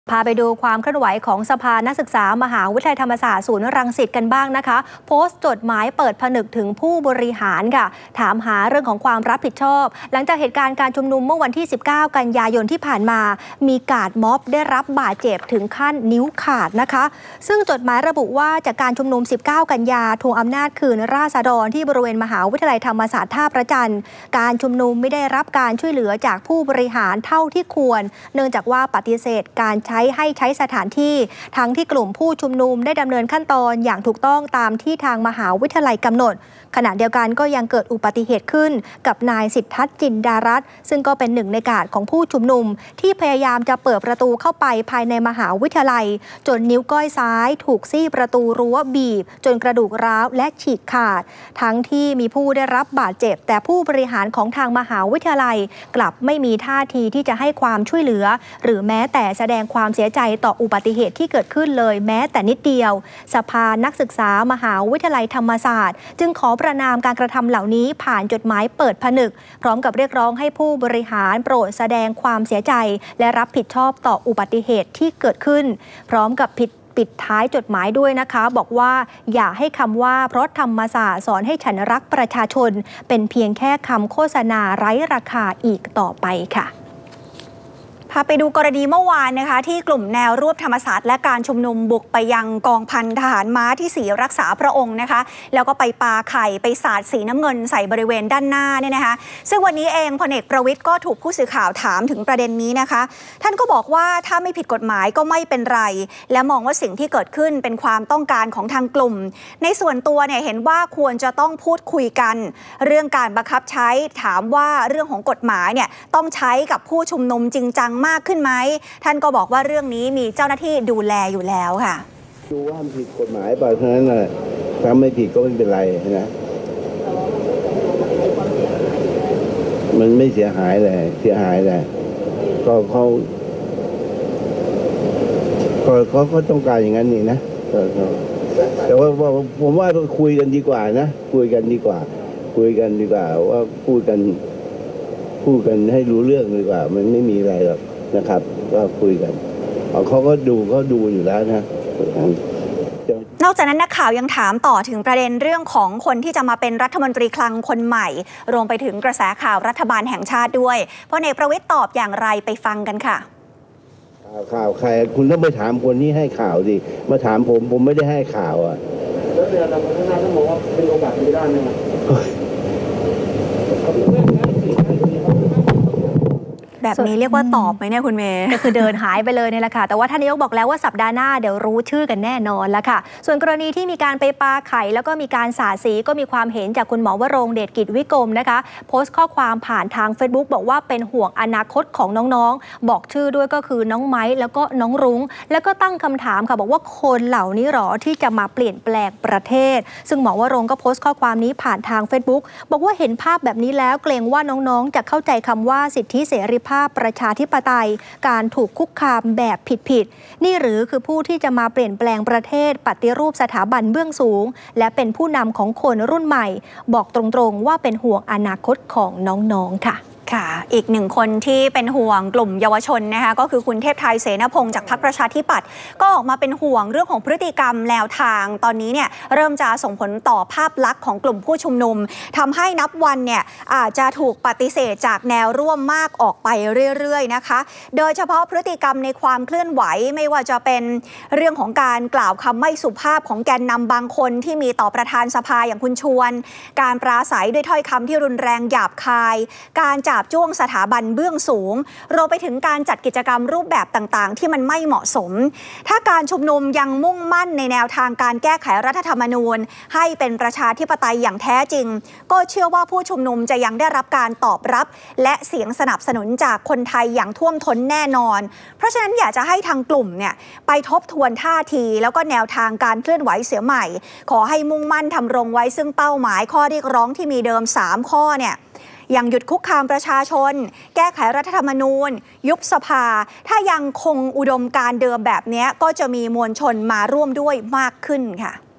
พาไปดูความเคลื่อนไหวของสภานักศึกษามหาวิทยาลัยธรรมศาสตร์ศูนย์รังสิตกันบ้างนะคะโพสต์จดหมายเปิดผนึกถึงผู้บริหารค่ะถามหาเรื่องของความรับผิดชอบหลังจากเหตุการณ์การชุมนุมเมื่อวันที่19กันยายนที่ผ่านมามีกาดม็อบได้รับบาดเจ็บถึงขั้นนิ้วขาดนะคะซึ่งจดหมายระบุว่าจากการชุมนุม19กันยาทวงอำนาจคืนราษฎรที่บริเวณมหาวิทยาลัยธรรมศาสตร์ท่าพระจันทร์การชุมนุมไม่ได้รับการช่วยเหลือจากผู้บริหารเท่าที่ควรเนื่องจากว่าปฏิเสธการใช้สถานที่ทั้งที่กลุ่มผู้ชุมนุมได้ดำเนินขั้นตอนอย่างถูกต้องตามที่ทางมหาวิทยาลัยกำหนดขณะเดียวกันก็ยังเกิดอุบัติเหตุขึ้นกับนายสิทธัตถ์จินดารัตน์ซึ่งก็เป็นหนึ่งในกาดของผู้ชุมนุมที่พยายามจะเปิดประตูเข้าไปภายในมหาวิทยาลัยจนนิ้วก้อยซ้ายถูกซี่ประตูรั้วบีบจนกระดูกร้าวและฉีกขาดทั้งที่มีผู้ได้รับบาดเจ็บแต่ผู้บริหารของทางมหาวิทยาลัยกลับไม่มีท่าทีที่จะให้ความช่วยเหลือหรือแม้แต่แสดงความเสียใจต่ออุบัติเหตุที่เกิดขึ้นเลยแม้แต่นิดเดียวสภานักศึกษามหาวิทยาลัยธรรมศาสตร์จึงขอประณามการกระทำเหล่านี้ผ่านจดหมายเปิดผนึกพร้อมกับเรียกร้องให้ผู้บริหารโปรดแสดงความเสียใจและรับผิดชอบต่ออุบัติเหตุที่เกิดขึ้นพร้อมกับปิดท้ายจดหมายด้วยนะคะบอกว่าอย่าให้คำว่าเพราะธรรมศาสตร์สอนให้ฉันรักประชาชนเป็นเพียงแค่คำโฆษณาไร้ราคาอีกต่อไปค่ะพาไปดูกรณีเมื่อวานนะคะที่กลุ่มแนวร่วมธรรมศาสตร์และการชุมนุมบุกไปยังกองพันทหารม้าที่4รักษาพระองค์นะคะแล้วก็ไปปาไข่ไปสาดสีน้ำเงินใส่บริเวณด้านหน้าเนี่ยนะคะซึ่งวันนี้เองพลเอกประวิตรก็ถูกผู้สื่อข่าวถามถึงประเด็นนี้นะคะท่านก็บอกว่าถ้าไม่ผิดกฎหมายก็ไม่เป็นไรและมองว่าสิ่งที่เกิดขึ้นเป็นความต้องการของทางกลุ่มในส่วนตัวเนี่ยเห็นว่าควรจะต้องพูดคุยกันเรื่องการบังคับใช้ถามว่าเรื่องของกฎหมายเนี่ยต้องใช้กับผู้ชุมนุมจริงจังมากขึ้นไหมท่านก็บอกว่าเรื่องนี้มีเจ้าหน้าที่ดูแลอยู่แล้วค่ะดูว่ามันผิดกฎหมายไปเพราะฉะนั้นเลยถ้าไม่ผิดก็ไม่เป็นไรนะมันไม่เสียหายเลยก็เขาต้องการอย่างนั้นนี่นะแต่ว่าผมว่าคุยกันดีกว่านะคุยกันดีกว่าว่าพูดกันให้รู้เรื่องดีกว่ามันไม่มีอะไรหรอกนะครับก็คุยกันเขาดูอยู่แล้วนะนอกจากนั้นนักข่าวยังถามต่อถึงประเด็นเรื่องของคนที่จะมาเป็นรัฐมนตรีคลังคนใหม่รวมไปถึงกระแสข่าวรัฐบาลแห่งชาติด้วยพลเอกประวิตรตอบอย่างไรไปฟังกันค่ะข่าวใครคุณต้องไปถามคนที่ให้ข่าวดิมาถามผมไม่ได้ให้ข่าวอ่ะแล้วเดี๋ยวเราข้างหน้าต้องบอกว่าเป็นโอกาสไม่ได้ไหมแบบนี้เรียกว่าตอบไหมเนี่ยคุณเมย์ก็คือเดินหายไปเลยเนี่ยแหละค่ะแต่ว่าท่านนายกบอกแล้วว่าสัปดาห์หน้าเดี๋ยวรู้ชื่อกันแน่นอนแล้วค่ะส่วนกรณีที่มีการไปปาไข่แล้วก็มีการสาดสีก็มีความเห็นจากคุณหมอวรงค์เดชกิจวิกรมนะคะโพสต์ข้อความผ่านทาง Facebook บอกว่าเป็นห่วงอนาคตของน้องๆบอกชื่อด้วยก็คือน้องไม้แล้วก็น้องรุ้งแล้วก็ตั้งคำถามค่ะบอกว่าคนเหล่านี้หรอที่จะมาเปลี่ยนแปลงประเทศซึ่งหมอวรงค์ก็โพสต์ข้อความนี้ผ่านทาง Facebook บอกว่าเห็นภาพแบบนี้แล้วเกรงว่าน้องๆจะเข้าใจคำว่าสิทธิเสรีภาพประชาธิปไตยการถูกคุกคามแบบผิดนี่หรือคือผู้ที่จะมาเปลี่ยนแปลงประเทศปฏิรูปสถาบันเบื้องสูงและเป็นผู้นำของคนรุ่นใหม่บอกตรงๆว่าเป็นห่วงอนาคตของน้องๆค่ะอีกหนึ่งคนที่เป็นห่วงกลุ่มเยาวชนนะคะก็คือคุณเทพไทยเสนาพงศ์จากพรรคประชาธิปัตย์ก็ออกมาเป็นห่วงเรื่องของพฤติกรรมแนวทางตอนนี้เนี่ยเริ่มจะส่งผลต่อภาพลักษณ์ของกลุ่มผู้ชุมนุมทำให้นับวันเนี่ยอาจจะถูกปฏิเสธจากแนวร่วมมากออกไปเรื่อยๆนะคะโดยเฉพาะพฤติกรรมในความเคลื่อนไหวไม่ว่าจะเป็นเรื่องของการกล่าวคำไม่สุภาพของแกนนำบางคนที่มีต่อประธานสภาอย่างคุณชวนการปราศัยด้วยถ้อยคำที่รุนแรงหยาบคายการจับจ้วงสถาบันเบื้องสูงรวมไปถึงการจัดกิจกรรมรูปแบบต่างๆที่มันไม่เหมาะสมถ้าการชุมนุมยังมุ่งมั่นในแนวทางการแก้ไขรัฐธรรมนูญให้เป็นประชาธิปไตยอย่างแท้จริงก็เชื่อว่าผู้ชุมนุมจะยังได้รับการตอบรับและเสียงสนับสนุนจากคนไทยอย่างท่วมท้นแน่นอนเพราะฉะนั้นอยากจะให้ทางกลุ่มเนี่ยไปทบทวนท่าทีแล้วก็แนวทางการเคลื่อนไหวเสียใหม่ขอให้มุ่งมั่นทำรงไว้ซึ่งเป้าหมายข้อเรียกร้องที่มีเดิม3ข้อเนี่ยอย่างหยุดคุกคามประชาชนแก้ไขรัฐธรรมนูญยุบสภาถ้ายังคงอุดมการณ์เดิมแบบนี้ก็จะมีมวลชนมาร่วมด้วยมากขึ้นค่ะ